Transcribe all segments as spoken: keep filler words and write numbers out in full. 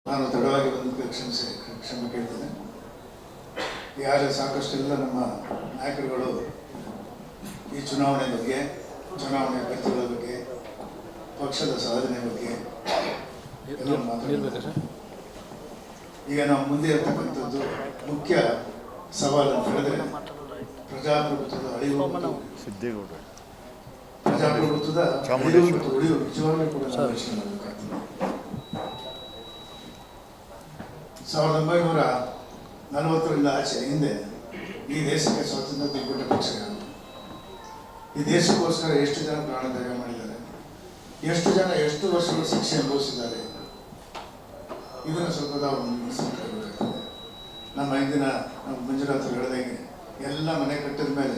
ನಾನು ತಡವಾಗಿ ಬಂದಕ್ಕೆ ಕ್ಷಮಿಸಿ ಕ್ಷಮೆ ಕೇಳ್ತೇನೆ. ಈಗಾಗಲೇ ಸಾಕಷ್ಟೆಲ್ಲ ನಮ್ಮ ನಾಯಕರುಗಳು ಈ ಚುನಾವಣೆ ಬಗ್ಗೆ, ಚುನಾವಣೆ ಅಭ್ಯರ್ಥಿಗಳ ಬಗ್ಗೆ, ಪಕ್ಷದ ಸಾಧನೆ ಬಗ್ಗೆ ಎಲ್ಲ ಮಾತಾಡಬೇಕು. ಈಗ ನಾವು ಮುಂದೆ ಇರತಕ್ಕಂಥದ್ದು ಮುಖ್ಯ ಸವಾಲು ಅಂತ ಹೇಳಿದ್ರೆ ಪ್ರಜಾಪ್ರಭುತ್ವದ ಅಳಿವು, ಪ್ರಜಾಪ್ರಭುತ್ವದ ಅಳಿವು ಮತ್ತು ಉಳಿವು ನಿಜವಾಗ್ಲೂ ಕೂಡ ನಾವು ಯೋಚನೆ ಮಾಡಬೇಕಾಗ್ತದೆ. ಸಾವಿರದ ಒಂಬೈನೂರ ನಲವತ್ತರಿಂದ ಆಚೆ ಹಿಂದೆ ಈ ದೇಶಕ್ಕೆ ಸ್ವಾತಂತ್ರ್ಯ ತೆಗೆದುಕೊಂಡ ಪಕ್ಷಗಳು ಈ ದೇಶಕ್ಕೋಸ್ಕರ ಎಷ್ಟು ಜನ ಪ್ರಾಣತ್ಯಾಗ ಮಾಡಿದ್ದಾರೆ, ಎಷ್ಟು ಜನ ಎಷ್ಟು ವರ್ಷಗಳು ಶಿಕ್ಷೆ ಅನುಭವಿಸಿದ್ದಾರೆ, ಇದನ್ನು ಸ್ವಲ್ಪ ನಾವು ಗಮನಿಸಬೇಕಾಗ್ತದೆ. ನಮ್ಮ ಹಿಂದಿನ ನಮ್ಮ ಮಂಜುನಾಥ್ ಹೇಳಿದಂಗೆ ಎಲ್ಲ ಮನೆ ಕಟ್ಟಿದ ಮೇಲೆ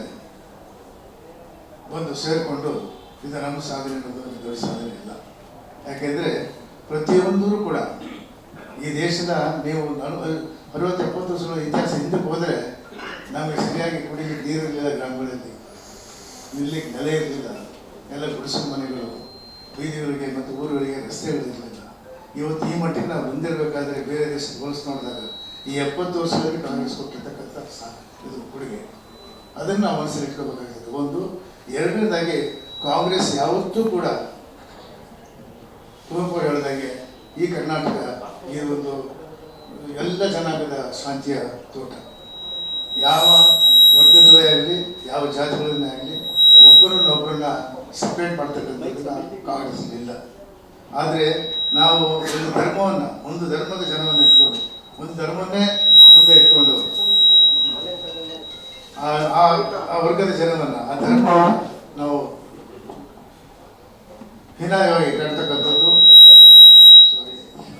ಬಂದು ಸೇರಿಕೊಂಡು ಇದು ನಮ್ಮ ಸಾಧನೆ ಅನ್ನೋದು ದೊಡ್ಡ ಸಾಧನೆ ಇಲ್ಲ. ಯಾಕೆಂದರೆ ಪ್ರತಿಯೊಂದೂ ಕೂಡ ಈ ದೇಶದ ನೀವು ಅರವತ್ತು ಎಪ್ಪತ್ತು ವರ್ಷಗಳ ಇತಿಹಾಸ ಹಿಂದಕ್ಕೆ ಹೋದರೆ ನಮಗೆ ಸರಿಯಾಗಿ ಕುಡಿಲಿಕ್ಕೆ ನೀರಿರಲಿಲ್ಲ, ಗ್ರಾಮಗಳಲ್ಲಿ ನಿಲ್ಲಕ್ಕೆ ನೆಲೆ ಇರಲಿಲ್ಲ, ಎಲ್ಲ ಗುಡಿಸಲು ಮನೆಗಳು, ಬೀದಿಗಳಿಗೆ ಮತ್ತು ಊರುಗಳಿಗೆ ರಸ್ತೆಗಳಿರಲಿಲ್ಲ. ಇವತ್ತು ಈ ಮಟ್ಟಿಗೆ ನಾವು ಮುಂದಿರಬೇಕಾದ್ರೆ ಬೇರೆ ದೇಶದ ಹೋಲಿಸಿ ನೋಡಿದಾಗ ಈ ಎಪ್ಪತ್ತು ವರ್ಷದಲ್ಲಿ ಕಾಂಗ್ರೆಸ್ ಕೊಟ್ಟಿರ್ತಕ್ಕಂಥ ಸಾ ಇದು ಕೊಡುಗೆ ಅದನ್ನು ನಾವು ಮನಸ್ಸಲ್ಲಿ ಇಟ್ಕೋಬೇಕಾಗಿದೆ. ಒಂದು ಎರಡನೇದಾಗಿ ಕಾಂಗ್ರೆಸ್ ಯಾವತ್ತೂ ಕೂಡ ಕುವೆಂಪು ಹೇಳಿದಾಗೆ ಈ ಕರ್ನಾಟಕ ಈ ಒಂದು ಎಲ್ಲ ಜನಾಂಗದ ಶಾಂತಿಯ ತೋಟ. ಯಾವ ವರ್ಗದವೇ ಆಗಲಿ, ಯಾವ ಜಾತಿಗಳನ್ನೇ ಆಗಲಿ, ಒಬ್ಬರನ್ನೊಬ್ಬರನ್ನ ಸಪ್ರೇಟ್ ಮಾಡ್ತಕ್ಕಂಥದ್ದನ್ನ ಕಾಂಗ್ರೆಸ್ ಇಲ್ಲ. ಆದರೆ ನಾವು ಒಂದು ಧರ್ಮವನ್ನು, ಒಂದು ಧರ್ಮದ ಜನವನ್ನು ಇಟ್ಕೊಂಡು, ಒಂದು ಧರ್ಮವನ್ನೇ ಮುಂದೆ ಇಟ್ಕೊಂಡು ಆ ವರ್ಗದ ಜನವನ್ನು, ಆ ಧರ್ಮವನ್ನು ನಾವು ಹೀನಾಯವಾಗಿ ಕಾಣ್ತಕ್ಕಂಥದ್ದು ಸಾರಿ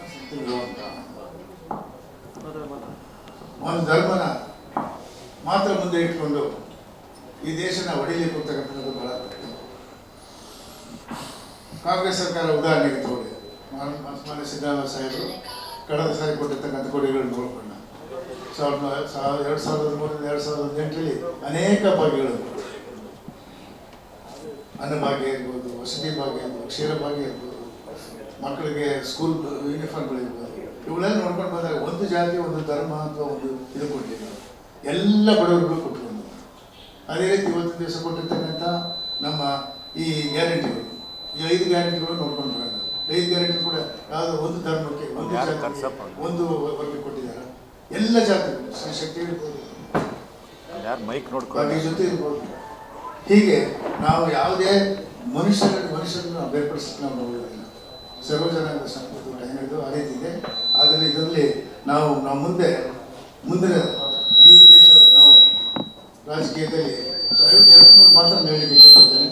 ಒಂದು ಧರ್ಮನ ಮಾತ್ರ ಮುಂದೆ ಇಟ್ಕೊಂಡು ಈ ದೇಶನ ಹೊಡಿಲಿಕ್ಕೆ ಹೋಗ್ತಕ್ಕಂಥದ್ದು ಬಹಳ ಕಾಂಗ್ರೆಸ್ ಸರ್ಕಾರ ಉದಾಹರಣೆಗೆ ತಗೊಳ್ಳಿ. ಮಾನ್ಯ ಸಿದ್ದರಾಮಯ್ಯ ಸಾಹೇಬರು ಕಳೆದ ಸಾರಿ ಕೊಟ್ಟಿರ್ತಕ್ಕಂಥ ಕೊಡುಗೆಗಳನ್ನು ನೋಡ್ಕೊಂಡ ಸಾವಿರದ ಸಾವಿರದ ಎರಡು ಸಾವಿರದ ಮೂರರಿಂದ ಎರಡು ಸಾವಿರದ ಹದಿನೆಂಟರಲ್ಲಿ ಅನೇಕ ಭಾಗ್ಯಗಳು, ಅನ್ನಭಾಗ್ಯ ಇರ್ಬೋದು, ವಸತಿ ಭಾಗ್ಯ ಇರ್ಬೋದು, ಕ್ಷೀರ ಭಾಗ್ಯ ಇರ್ಬೋದು, ಮಕ್ಕಳಿಗೆ ಸ್ಕೂಲ್ ಯೂನಿಫಾರ್ಮ್ಗಳಿರ್ಬೋದು, ಇವುಗಳೆಲ್ಲ ನೋಡ್ಕೊಂಡು ಬಂದಾಗ ಒಂದು ಜಾತಿ, ಒಂದು ಧರ್ಮ ಅಥವಾ ಒಂದು ಇದು ಕೊಟ್ಟಿಲ್ಲ, ಎಲ್ಲ ಬಡವರುಗಳು ಕೊಟ್ಟರು. ಅದೇ ರೀತಿ ಇವತ್ತಿನ ದಿವಸ ಕೊಟ್ಟಿರ್ತಕ್ಕಂಥ ನಮ್ಮ ಈ ಗ್ಯಾರಂಟಿಗಳು, ಈ ಐದು ಗ್ಯಾರಂಟಿಗಳು ನೋಡ್ಕೊಂಡು ಬರೋಣ. ಐದು ಗ್ಯಾರಂಟಿ ಕೂಡ ಯಾವುದೋ ಒಂದು ಧರ್ಮಕ್ಕೆ, ಒಂದು ಜಾತಿ, ಒಂದು ವರ್ಗ ಕೊಟ್ಟಿದ್ದಾರೆ. ಎಲ್ಲ ಜಾತಿಗಳು, ಶ್ರೀಶಕ್ತಿ ಇರ್ಬೋದು, ಭಾಗ್ಯ ಜೊತೆ ಇರ್ಬೋದು. ಹೀಗೆ ನಾವು ಯಾವುದೇ ಮನುಷ್ಯರ ಮನುಷ್ಯರನ್ನು ನಾವು ಬೇರ್ಪಡಿಸಕ್ಕೆ ನಾವು ನೋಡೋದಿಲ್ಲ. ಸರ್ವ ಜನಾಂಗದ ಸಂಸ್ಕೃತಿ ಏನಿದೆ ಅದೇ ಇದೆ. ಆದರೆ ಇದರಲ್ಲಿ ನಾವು ನಾವು ಮುಂದೆ ಮುಂದಿನ ಈ ದೇಶ ನಾವು ರಾಜಕೀಯದಲ್ಲಿ ಎರಡು ಮೂರು ಮಾತ್ರ ಹೇಳಲಿಕ್ಕೆ ಇಷ್ಟಪಡ್ತೇನೆ.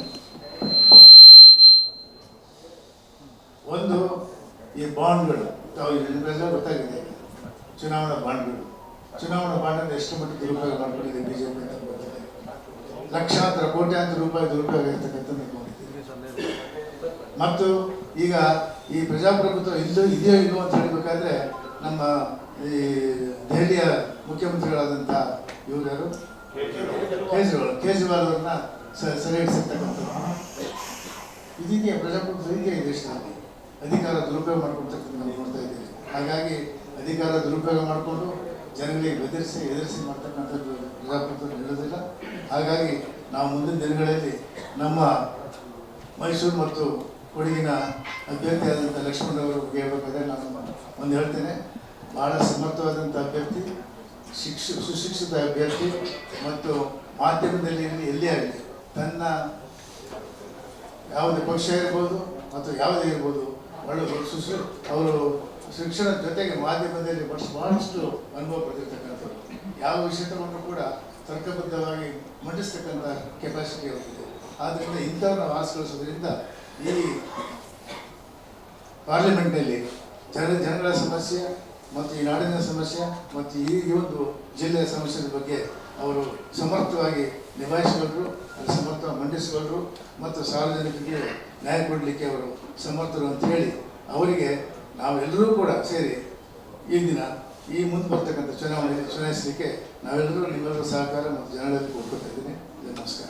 ಒಂದು, ಈ ಬಾಂಡ್ಗಳು ತಾವು ನಿಮಗೆಲ್ಲ ಗೊತ್ತಾಗಿದೆ. ಚುನಾವಣಾ ಬಾಂಡ್ಗಳು, ಚುನಾವಣಾ ಬಾಂಡ್ ಎಷ್ಟು ಮಟ್ಟಿಗೆ ದುರುಪಯೋಗ ಮಾಡ್ಕೊಂಡಿದೆ ಬಿಜೆಪಿ ಅಂತ ಗೊತ್ತಿದೆ. ಲಕ್ಷಾಂತರ ಕೋಟ್ಯಾಂತರ ರೂಪಾಯಿ ದುರುಪಯೋಗ ಇರ್ತಕ್ಕಂಥದ್ದು ನೋಡಿದ್ದೀವಿ. ಮತ್ತು ಈಗ ಈ ಪ್ರಜಾಪ್ರಭುತ್ವ ಇಲ್ಲೂ ಇದೆಯೋ ಇಲ್ಲೋ ಅಂತ ಹೇಳಬೇಕಾದ್ರೆ ನಮ್ಮ ಈ ದೆಹಲಿಯ ಮುಖ್ಯಮಂತ್ರಿಗಳಾದಂಥ ಇವರು ಯಾರು ಕೇಜ್ರಿವಾಲ್ ಕೇಜ್ರಿವಾಲ್ ಅವ್ರನ್ನ ಸರಿಯಾಗಿರ್ತಕ್ಕಂಥದ್ದು ಇದೀಗ ಪ್ರಜಾಪ್ರಭುತ್ವ ಇದೆಯಾ ಈ ದೇಶದಲ್ಲಿ. ಅಧಿಕಾರ ದುರುಪಯೋಗ ಮಾಡ್ಕೊಳ್ತಕ್ಕಂಥ ನಾವು ನೋಡ್ತಾ ಇದ್ದೀವಿ. ಹಾಗಾಗಿ ಅಧಿಕಾರ ದುರುಪಯೋಗ ಮಾಡಿಕೊಂಡು ಜನಗಳಿಗೆ ಬೆದರಿಸಿ ಎದುರಿಸಿ ಮಾಡ್ತಕ್ಕಂಥದ್ದು ಪ್ರಜಾಪ್ರಭುತ್ವ ನಡೆಯೋದಿಲ್ಲ. ಹಾಗಾಗಿ ನಾವು ಮುಂದಿನ ದಿನಗಳಲ್ಲಿ ನಮ್ಮ ಮೈಸೂರು ಮತ್ತು ಕೊಡಗಿನ ಅಭ್ಯರ್ಥಿಯಾದಂಥ ಲಕ್ಷ್ಮಣರವರು ಹೇಳ್ಬೇಕಾದ್ರೆ ನಾನು ಒಂದು ಹೇಳ್ತೇನೆ, ಭಾಳ ಸಮರ್ಥವಾದಂಥ ಅಭ್ಯರ್ಥಿ, ಶಿಕ್ಷ ಸುಶಿಕ್ಷಿತ ಅಭ್ಯರ್ಥಿ ಮತ್ತು ಮಾಧ್ಯಮದಲ್ಲಿ ಎಲ್ಲಿ ಆಗಲಿ ತನ್ನ ಯಾವುದೇ ಪಕ್ಷ ಇರ್ಬೋದು ಮತ್ತು ಯಾವುದೇ ಇರ್ಬೋದು ಒಳ್ಳೆ ಸುಶಿ ಅವರು ಶಿಕ್ಷಣದ ಜೊತೆಗೆ ಮಾಧ್ಯಮದಲ್ಲಿ ಬಹಳಷ್ಟು ಅನುಭವ ಪಡೆದಿರ್ತಕ್ಕಂಥದ್ದು. ಯಾವ ವಿಷಯ ತಗೊಂಡ್ರೂ ಕೂಡ ತರ್ಕಬದ್ಧವಾಗಿ ಮಂಡಿಸ್ತಕ್ಕಂಥ ಕೆಪಾಸಿಟಿ ಇರುತ್ತದೆ. ಆದ್ದರಿಂದ ಇಂಥವ್ರನ್ನ ಆರಿಸ್ಕೊಳ್ಳೋದ್ರಿಂದ ಈ ಪಾರ್ಲಿಮೆಂಟ್ನಲ್ಲಿ ಜನ ಜನಗಳ ಸಮಸ್ಯೆ ಮತ್ತು ಈ ನಾಡಿನ ಸಮಸ್ಯೆ ಮತ್ತು ಈ ಒಂದು ಜಿಲ್ಲೆಯ ಸಮಸ್ಯೆಯ ಬಗ್ಗೆ ಅವರು ಸಮರ್ಥವಾಗಿ ನಿಭಾಯಿಸಿಕೊಂಡ್ರು, ಸಮರ್ಥವಾಗಿ ಮಂಡಿಸಿಕೊಂಡ್ರು ಮತ್ತು ಸಾರ್ವಜನಿಕರಿಗೆ ನ್ಯಾಯ ಕೊಡಲಿಕ್ಕೆ ಅವರು ಸಮರ್ಥರು ಅಂತ ಹೇಳಿ ಅವರಿಗೆ ನಾವೆಲ್ಲರೂ ಕೂಡ ಸೇರಿ ಈ ದಿನ ಈ ಮುಂದೆ ಬರ್ತಕ್ಕಂಥ ಚುನಾವಣೆ ಚುನಾಯಿಸಲಿಕ್ಕೆ ನಾವೆಲ್ಲರೂ ನಿಮ್ಮೆಲ್ಲರೂ ಸಹಕಾರ ಮತ್ತು ಜನರಲ್ಲಿ ಕೊಡ್ಕೊತಾ ಇದ್ದೀನಿ. ನಮಸ್ಕಾರ.